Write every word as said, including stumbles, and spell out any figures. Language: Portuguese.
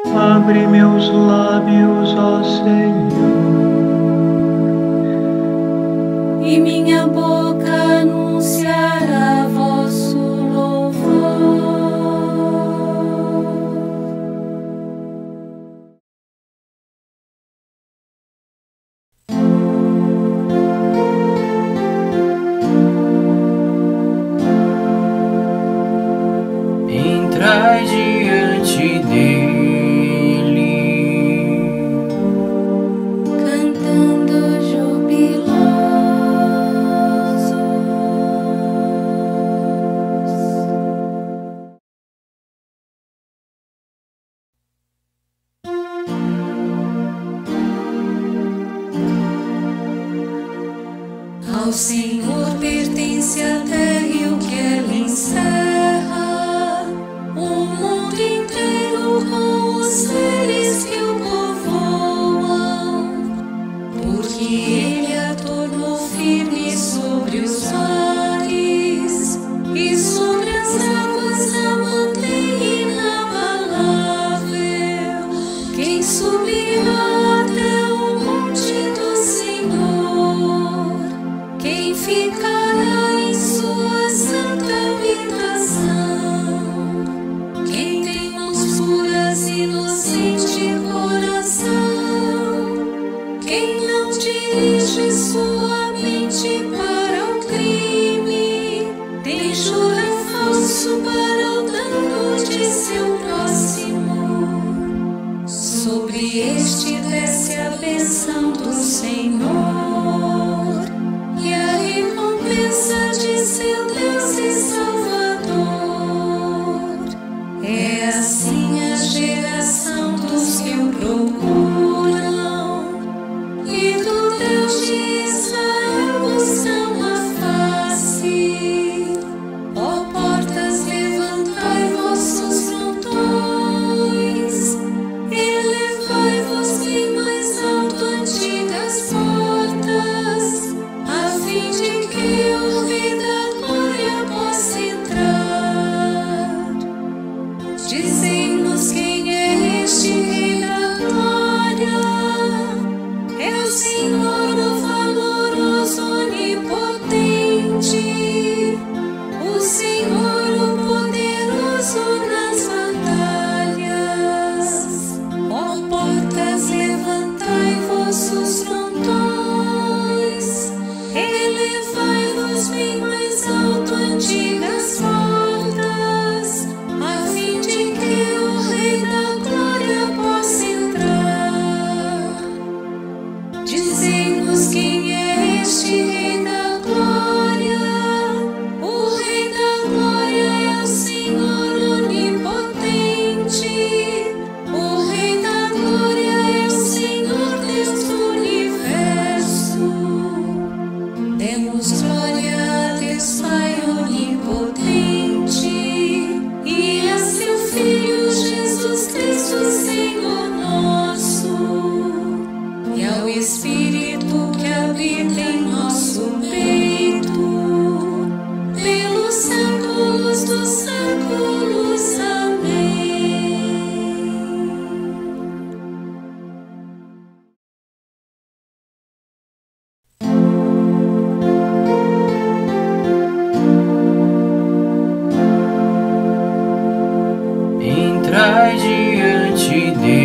Abre meus lábios, ó Senhor, e minha boca anunciará vosso louvor. Entrai diante dele, Cantando jubilosos. Ao Senhor pertence a terra e o que ela encerra, o mundo inteiro com os seres que o povoam, porque Ele a tornou firme sobre os mares e sobre as águas a mantém inabalável. Quem subirá até o monte do Senhor? Quem ficará em sua santa habitação? Quem tem mãos puras e inocente coração? Quem não dirige sua mente para o crime, nem jura falso para o dano de seu próximo? Sobre este desce a bênção do Senhor e a recompensa de seu Deus e Salvador. É assim a geração dos que o procuram e do Deus de Israel buscam a face. Ó portas, levantai vossos frontões, elevai-vos bem mais alto, antigas portas, a fim de que o Rei da Glória possa entrar. Dizei-nos quem é este Rei da Glória. É o Senhor, o valoroso, onipotente, o Senhor, o poderoso nas batalhas. Ó portas, levantai vossos frontões, elevai-vos bem mais alto, antigas portas, a fim de que o Rei da Glória possa entrar. Dizei-nos quem é este Rei da Glória. O Rei da Glória é o Senhor onipotente, o Rei da Glória é o Senhor Deus do universo. Demos glória a Deus Pai onipotente e a seu Filho Jesus Cristo, Senhor nosso, e ao Espírito que habita em nosso peito, pelos séculos dos séculos. Amém. entrai diante dele.